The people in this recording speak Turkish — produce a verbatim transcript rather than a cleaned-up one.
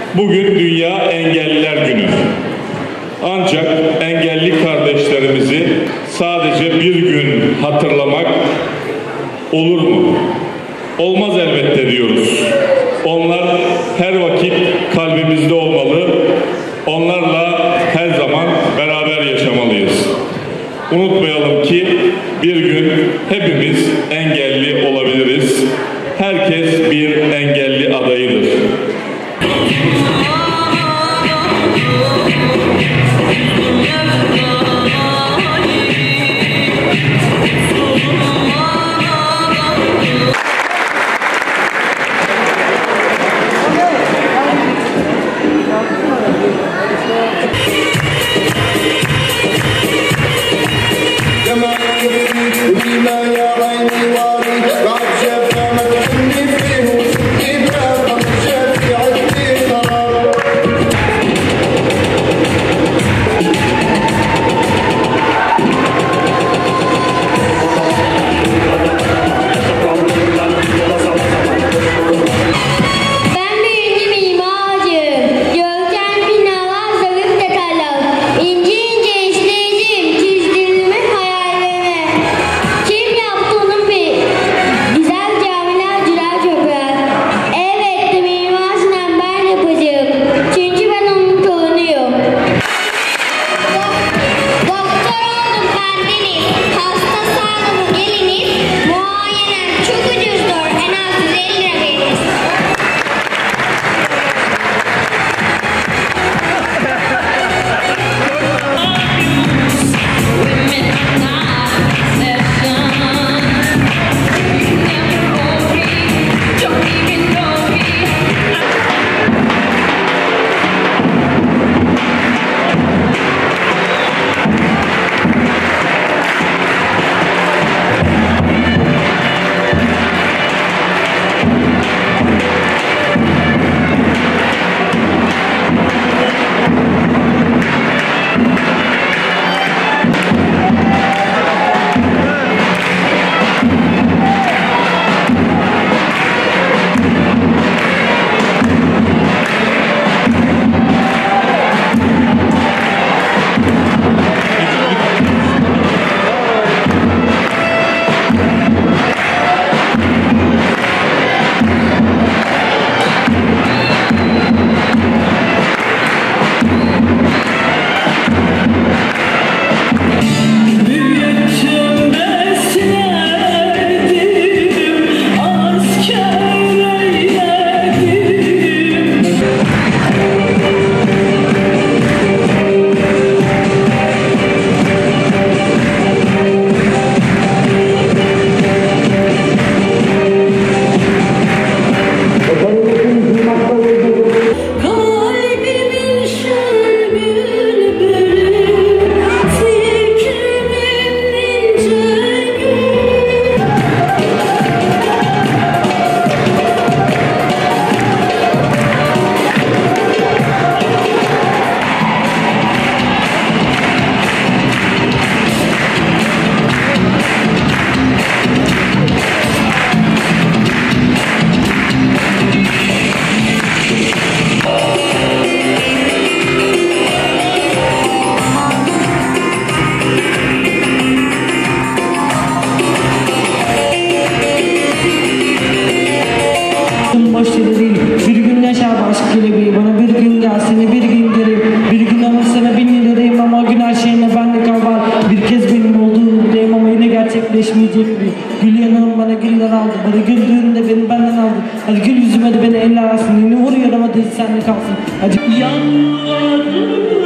Bugün Dünya Engelliler Günü. Ancak engelli kardeşlerimizi sadece bir gün hatırlamak olur mu? Olmaz elbette diyoruz. Onlar her vakit kalbimizde olmalı. Onlarla her zaman beraber yaşamalıyız. Unutmayalım ki bir gün hepimiz engelli olabiliriz. Herkes bir engelli adayıdır. Boş yere değil, bir gün yaşar aşk kelebeği. Bana bir gün gel, seni bir gün göreyim. Bir gün ama sana bin lirayım ama gün her şeyine bende kal var. Bir kez benim olduğum buradayım ama yine gerçekleşmeyecek mi? Gül yanağım bana güller aldı, bana güldüğünde beni benden aldı. Hadi gül yüzüme de beni eller alsın, yine vuruyorum hadi sen de kalsın. Hadi. Yalvarırım.